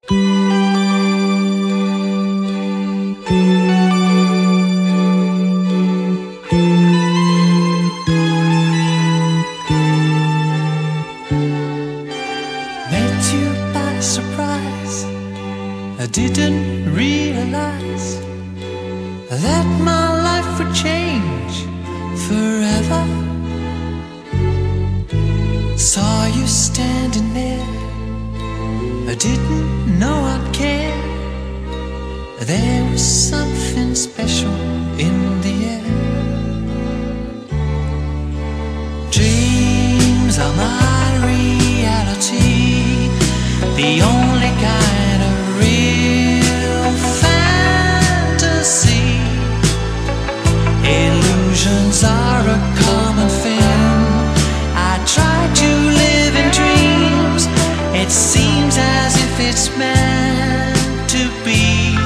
Met you by surprise. I didn't realize that my life would change forever. Saw you standing there, I didn't know I'd care. There was something special in the air. Dreams are my reality, the only kind of real fantasy. Illusions are a common thing. I try to live in dreams. It seems as if it's meant to be.